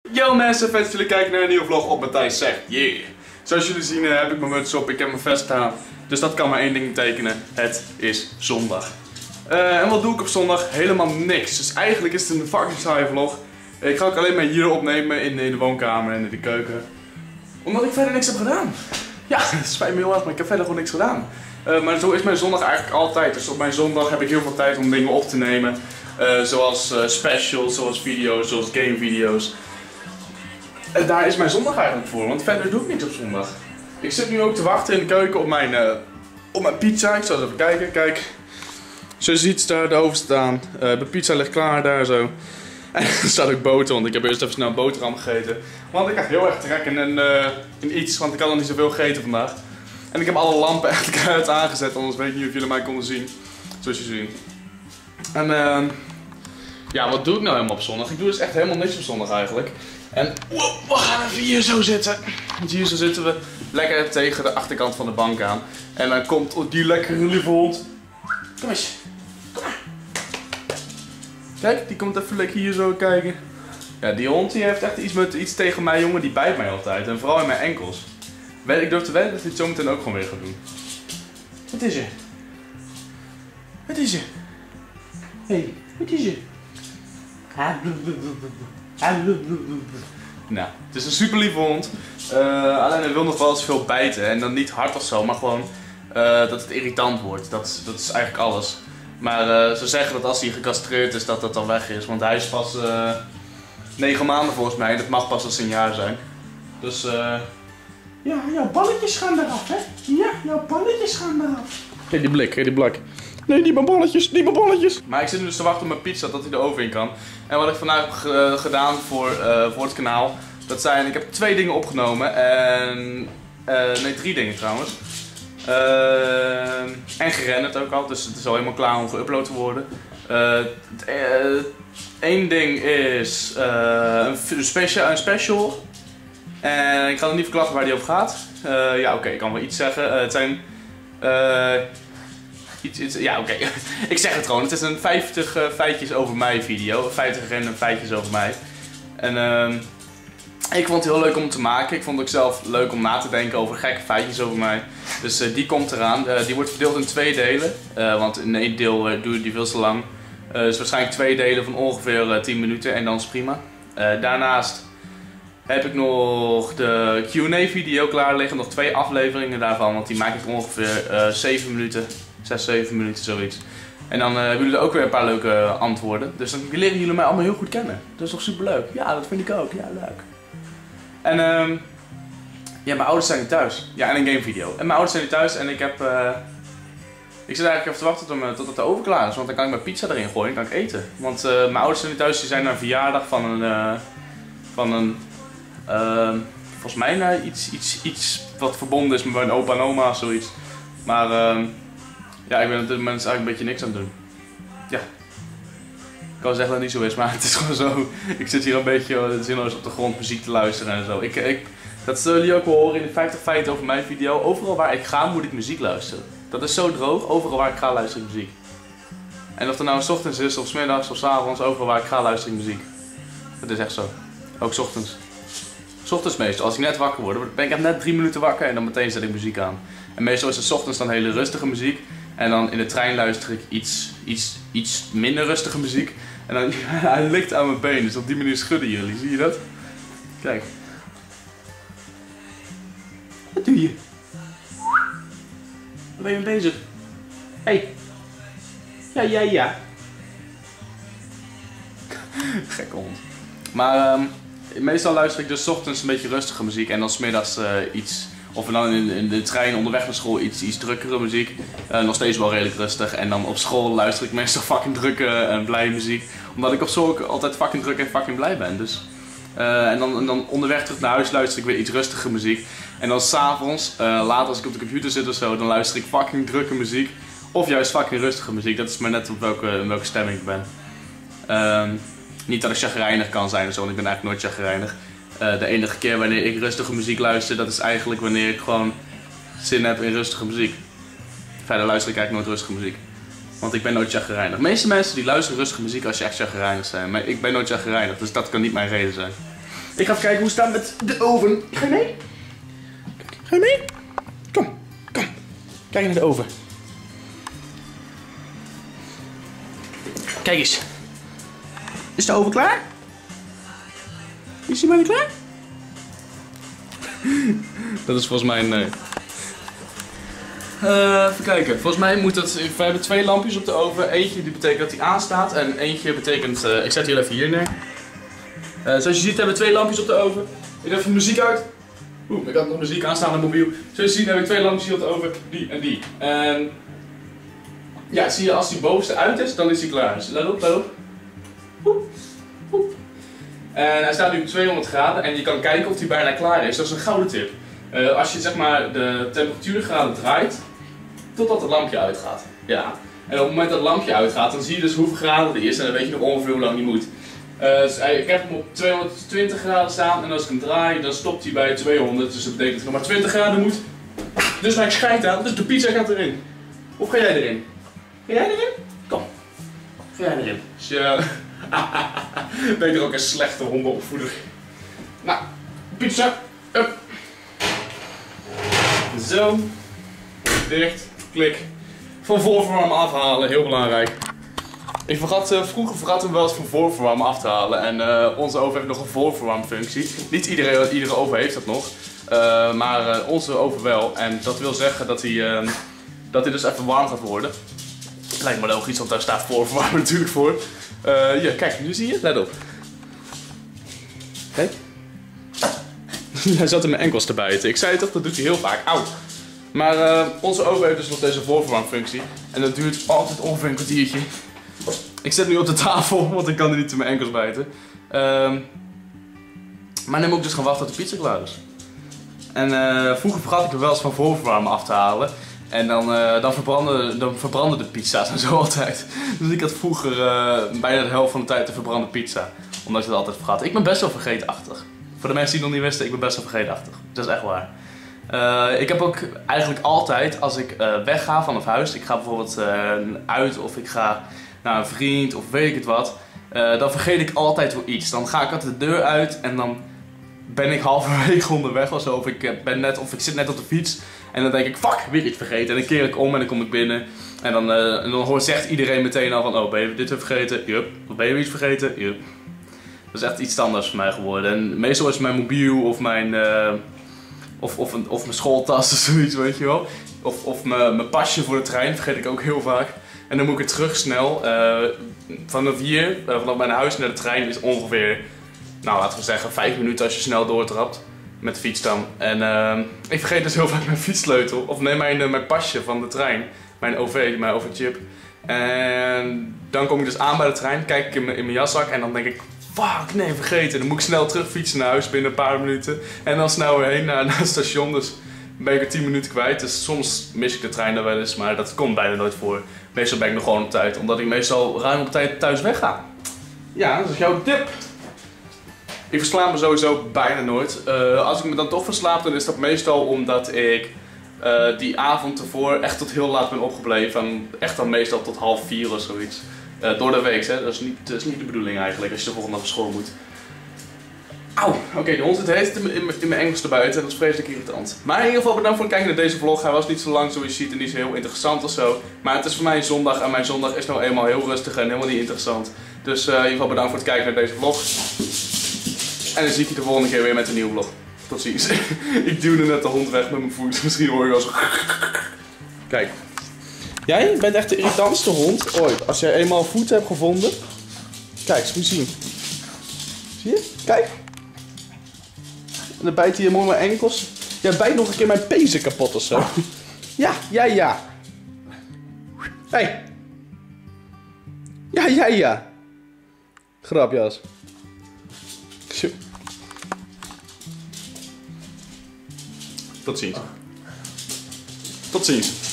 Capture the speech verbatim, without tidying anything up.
Yo mensen, vet dat jullie kijken naar een nieuwe vlog op Matthijs Zegt. Yeah! Zoals jullie zien uh, heb ik mijn muts op, ik heb mijn vest aan. Dus dat kan maar één ding betekenen. Het is zondag. Uh, en wat doe ik op zondag? Helemaal niks. Dus eigenlijk is het een fucking saaie vlog. Ik ga ook alleen maar hier opnemen in de, in de woonkamer en in de keuken. Omdat ik verder niks heb gedaan. Ja, het spijt me heel erg, maar ik heb verder gewoon niks gedaan. Uh, maar zo is mijn zondag eigenlijk altijd. Dus op mijn zondag heb ik heel veel tijd om dingen op te nemen. Uh, zoals uh, specials, zoals video's, zoals gamevideo's. En daar is mijn zondag eigenlijk voor, want verder doe ik niks op zondag. Ik zit nu ook te wachten in de keuken op mijn, uh, op mijn pizza. Ik zal eens even kijken. Kijk, zoals je ziet daar de oven staan. Uh, de pizza ligt klaar daar zo. En er staat ook boter, want ik heb eerst even snel een boterham gegeten. Want ik had heel erg trek in, een, uh, in iets, want ik had nog niet zoveel gegeten vandaag. En ik heb alle lampen echt uit aangezet, anders weet ik niet of jullie mij konden zien. Zoals je ziet. En uh, ja, wat doe ik nou helemaal op zondag? Ik doe dus echt helemaal niks op zondag eigenlijk. En wow, we gaan even hier zo zitten. Want hier zo zitten we lekker tegen de achterkant van de bank aan. En dan komt die lekkere lieve hond. Kom eens. Kom maar. Kijk, die komt even lekker hier zo kijken. Ja, die hond die heeft echt iets, met, iets tegen mij, jongen. Die bijt mij altijd. En vooral in mijn enkels. Ik durf te wedden dat hij het zo meteen ook gewoon weer gaat doen. Wat is er? Wat is er? Hé, hey, wat is er? Nou, het is een super lieve hond. Uh, alleen hij wil nog wel eens veel bijten. En dan niet hard of zo, maar gewoon uh, dat het irritant wordt. Dat, dat is eigenlijk alles. Maar uh, ze zeggen dat als hij gecastreerd is, dat dat dan weg is. Want hij is pas uh, negen maanden volgens mij. En dat mag pas als een jaar zijn. Dus uh, ja, jouw balletjes gaan eraf, hè? Ja, jouw balletjes gaan eraf. Kijk die blik, kijk die blik. Nee, niet mijn balletjes, niet mijn balletjes. Maar ik zit nu dus te wachten op mijn pizza, dat hij de oven in kan. En wat ik vandaag heb uh, gedaan voor, uh, voor het kanaal, dat zijn, ik heb twee dingen opgenomen. En, uh, nee, drie dingen trouwens. Uh, en gerenderd ook al, dus het is al helemaal klaar om geüpload te worden. Uh, Eén uh, ding is uh, een, special, een special. En ik ga nog niet verklappen waar die over gaat. Uh, ja, oké, okay, ik kan wel iets zeggen. Uh, het zijn... Uh, Iets, iets, ja, oké. Okay. Ik zeg het gewoon. Het is een vijftig uh, feitjes over mij video. vijftig random feitjes over mij. En uh, ik vond het heel leuk om te maken. Ik vond het ook zelf leuk om na te denken over gekke feitjes over mij. Dus uh, die komt eraan. Uh, die wordt verdeeld in twee delen. Uh, want in één deel uh, doe je die veel te lang. Uh, dus waarschijnlijk twee delen van ongeveer uh, tien minuten. En dan is prima. Uh, daarnaast heb ik nog de Q en A video klaar liggen. Nog twee afleveringen daarvan. Want die maak ik ongeveer uh, zeven minuten. zes, zeven minuten, zoiets. En dan uh, hebben jullie ook weer een paar leuke uh, antwoorden. Dus dan leren jullie mij allemaal heel goed kennen. Dat is toch super leuk? Ja, dat vind ik ook. Ja, leuk. En uh, ja, mijn ouders zijn niet thuis. Ja, en een gamevideo. En mijn ouders zijn niet thuis en ik heb... Uh, ik zit eigenlijk even te wachten tot, me, tot het de oven klaar is. Want dan kan ik mijn pizza erin gooien en kan ik eten. Want uh, mijn ouders zijn niet thuis. Die zijn naar een verjaardag van een... Uh, van een... Uh, volgens mij naar iets, iets, iets wat verbonden is met mijn opa en oma of zoiets. Maar... Uh, Ja, ik ben op dit moment eigenlijk een beetje niks aan het doen. Ja. Ik kan zeggen dat het niet zo is, maar het is gewoon zo. Ik zit hier een beetje zinloos op de grond muziek te luisteren en zo. Ik, ik, dat zullen jullie ook wel horen in de vijftig feiten over mijn video. Overal waar ik ga moet ik muziek luisteren. Dat is zo droog. Overal waar ik ga luister ik muziek. En of het nou 's ochtends is, of 's middags, of 's avonds, overal waar ik ga luister ik muziek. Dat is echt zo. Ook 's ochtends. 's Ochtends meestal. Als ik net wakker word, ben ik echt net drie minuten wakker en dan meteen zet ik muziek aan. En meestal is het 's ochtends dan hele rustige muziek. En dan in de trein luister ik iets, iets, iets minder rustige muziek. En dan, hij ligt aan mijn been, dus op die manier schudden jullie. Zie je dat? Kijk. Wat doe je? Waar ben je mee bezig? Hé. Hey. Ja, ja, ja. Gekke hond. Maar um, meestal luister ik dus 's ochtends een beetje rustige muziek en dan 's middags uh, iets... Of dan in, in de trein onderweg naar school iets, iets drukkere muziek. Uh, nog steeds wel redelijk rustig. En dan op school luister ik meestal fucking drukke en blije muziek. Omdat ik op school ook altijd fucking druk en fucking blij ben. Dus. Uh, en, dan, en dan onderweg terug naar huis luister ik weer iets rustige muziek. En dan s'avonds, uh, later als ik op de computer zit of zo, dan luister ik fucking drukke muziek. Of juist fucking rustige muziek. Dat is maar net op welke, in welke stemming ik ben. Uh, niet dat ik chagrijnig kan zijn of zo, want ik ben eigenlijk nooit chagrijnig. Uh, de enige keer wanneer ik rustige muziek luister, dat is eigenlijk wanneer ik gewoon zin heb in rustige muziek. Verder luister ik eigenlijk nooit rustige muziek. Want ik ben nooit chagrijnig. De meeste mensen die luisteren rustige muziek als je echt chagrijnig zijn. Maar ik ben nooit chagrijnig, dus dat kan niet mijn reden zijn. Ik ga even kijken hoe het staat met de oven. Ga je mee? Ga je mee? Kom, kom. Kijk naar de oven. Kijk eens. Is de oven klaar? Is die bijna klaar? Dat is volgens mij een nee. Uh, even kijken. Volgens mij moet het... We hebben twee lampjes op de oven. Eentje die betekent dat hij aanstaat. En eentje betekent... Uh, ik zet die even hier neer. Uh, zoals je ziet hebben we twee lampjes op de oven. Ik doe even muziek uit. Oeh, ik had nog muziek aanstaan op mobiel. Zoals je ziet heb ik twee lampjes hier op de oven. Die en die. En... Ja, zie je als die bovenste uit is, dan is hij klaar. Dus let op, let op. Oep, oep. En hij staat nu op tweehonderd graden en je kan kijken of hij bijna klaar is. Dat is een gouden tip. Uh, als je zeg maar de temperatuurgraden draait, totdat het lampje uitgaat. Ja. En op het moment dat het lampje uitgaat, dan zie je dus hoeveel graden er is en dan weet je nog ongeveer hoe lang die moet. Uh, dus ik heb hem op tweehonderdtwintig graden staan en als ik hem draai, dan stopt hij bij tweehonderd. Dus dat betekent dat hij nog maar twintig graden moet. Dus mijn scheid aan, dus de pizza gaat erin. Of ga jij erin? Ga jij erin? Kom. Ga jij erin? Dus je... ben je er ook een slechte hondenopvoeder. Nou, pizza. Up. Zo. Dicht. Klik. Van voorverwarmen afhalen. Heel belangrijk. Ik vergat, uh, vroeger vergat hem wel eens van voorverwarmen af te halen. En uh, onze oven heeft nog een voorverwarmfunctie. Niet iedere, iedere oven heeft dat nog. Uh, maar uh, onze oven wel. En dat wil zeggen dat hij, uh, dat hij dus even warm gaat worden. Lijkt me logisch, want daar staat voorverwarmen natuurlijk voor. Uh, ja, kijk, nu zie je. Let op. Kijk. Hij zat in mijn enkels te bijten. Ik zei het toch, dat doet hij heel vaak. Auw. Maar uh, onze oven heeft dus nog deze voorverwarmfunctie. En dat duurt altijd ongeveer een kwartiertje. Ik zit nu op de tafel, want ik kan er niet in mijn enkels bijten. Uh, maar nu moet ik dus gaan wachten tot de pizza klaar is. En uh, vroeger vergat ik er wel eens van voorverwarmen af te halen. En dan, uh, dan, verbranden, dan verbranden de pizza's en zo altijd. Dus ik had vroeger uh, bijna de helft van de tijd de verbrande pizza. Omdat ik het altijd vergat. Ik ben best wel vergeetachtig. Voor de mensen die het nog niet wisten, ik ben best wel vergeetachtig. Dat is echt waar. Uh, ik heb ook eigenlijk altijd, als ik uh, wegga vanaf huis, ik ga bijvoorbeeld uh, uit of ik ga naar een vriend of weet ik het wat. Uh, dan vergeet ik altijd wel iets. Dan ga ik altijd de deur uit en dan ben ik halverwege onderweg of zo. Of ik, ben net, of ik zit net op de fiets. En dan denk ik, fuck, weer iets vergeten. En dan keer ik om en dan kom ik binnen. En dan, uh, en dan hoort, zegt iedereen meteen al van, oh, ben je dit weer vergeten? Yup. Of ben je weer iets vergeten? Yup. Dat is echt iets anders voor mij geworden. En meestal is mijn mobiel of mijn, uh, of, of, een, of mijn schooltas of zoiets, weet je wel. Of, of mijn, mijn pasje voor de trein, vergeet ik ook heel vaak. En dan moet ik het terug snel. Uh, vanaf hier, uh, vanaf mijn huis naar de trein is ongeveer, nou laten we zeggen, vijf minuten als je snel doortrapt. Met de fiets dan. En uh, ik vergeet dus heel vaak mijn fietssleutel. Of nee, mijn, uh, mijn pasje van de trein. Mijn O V, mijn O V-chip. En dan kom ik dus aan bij de trein. Kijk ik in mijn, in mijn jaszak en dan denk ik, fuck, nee, vergeten. Dan moet ik snel terug fietsen naar huis binnen een paar minuten. En dan snel weer heen naar, naar het station. Dus ben ik er tien minuten kwijt. Dus soms mis ik de trein er wel eens. Maar dat komt bijna nooit voor. Meestal ben ik nog gewoon op tijd. Omdat ik meestal ruim op tijd thuis wegga. Ja, dat is jouw tip. Ik verslaap me sowieso bijna nooit. Uh, als ik me dan toch verslaap, dan is dat meestal omdat ik uh, die avond ervoor echt tot heel laat ben opgebleven. En echt dan meestal tot half vier of zoiets. Uh, door de week, hè. Dat is, niet, dat is niet de bedoeling eigenlijk als je de volgende dag op school moet. Auw, oké, okay, de hond zit heet in, in, in mijn enkels erbuiten en dat is vreselijk irritant. Maar in ieder geval bedankt voor het kijken naar deze vlog. Hij was niet zo lang zoals je ziet en niet zo heel interessant of zo. Maar het is voor mij een zondag en mijn zondag is nou eenmaal heel rustig en helemaal niet interessant. Dus uh, in ieder geval bedankt voor het kijken naar deze vlog. En dan zie ik je de volgende keer weer met een nieuwe vlog. Tot ziens. Ik duwde net de hond weg met mijn voet. Misschien hoor je wel zo. Kijk. Jij bent echt de irritantste hond ooit. Als jij eenmaal voet hebt gevonden. Kijk, eens moet je zien. Zie je? Kijk. En dan bijt hij je mooi mijn enkels. Jij bijt nog een keer mijn pezen kapot of zo. Ja, ja, ja. Hey. Ja, ja, ja. Grapjas. Tot ziens. Tot ziens.